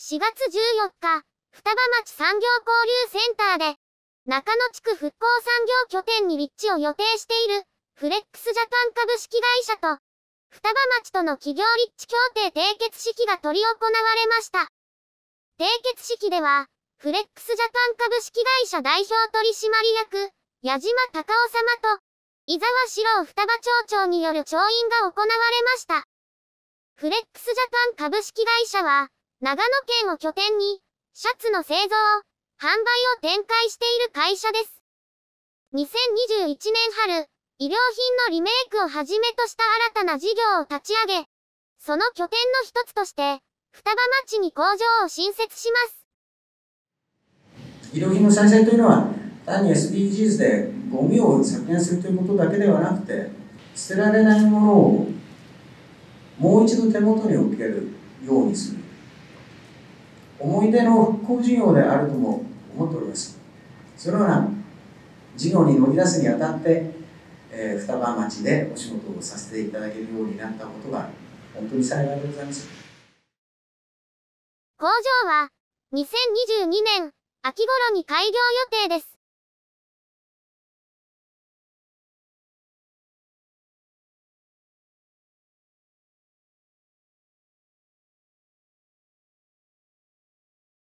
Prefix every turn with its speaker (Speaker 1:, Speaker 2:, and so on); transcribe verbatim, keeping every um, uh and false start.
Speaker 1: しがつじゅうよっか、双葉町産業交流センターで、中野地区復興産業拠点に立地を予定している、フレックスジャパン株式会社と、双葉町との企業立地協定締結式が執り行われました。締結式では、フレックスジャパン株式会社代表取締役、矢島隆夫様と、伊沢史郎双葉町長による調印が行われました。フレックスジャパン株式会社は、長野県を拠点に、シャツの製造、販売を展開している会社です。にせんにじゅういちねん春、衣料品のリメイクをはじめとした新たな事業を立ち上げ、その拠点の一つとして、双葉町に工場を新設します。
Speaker 2: 衣料品の再生というのは、単に エスディージーズ でゴミを削減するということだけではなくて、捨てられないものをもう一度手元に置けるようにする。思い出の復興事業であるとも思っております。そのような事業に乗り出すにあたって、えー、双葉町でお仕事をさせていただけるようになったことが本当に幸いでございます。
Speaker 1: 工場はにせんにじゅうにねん秋頃に開業予定です。